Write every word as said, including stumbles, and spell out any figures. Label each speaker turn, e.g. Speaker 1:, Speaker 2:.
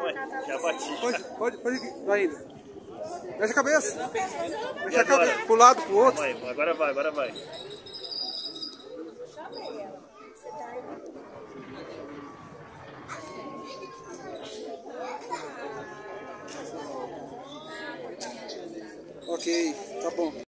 Speaker 1: Vai, já bati.
Speaker 2: Pode, pode, pode ir, vai indo. Mexe a cabeça. Mexe a cabeça pro lado, pro outro.
Speaker 1: Vai, agora vai, agora vai.
Speaker 2: Ok, tá bom.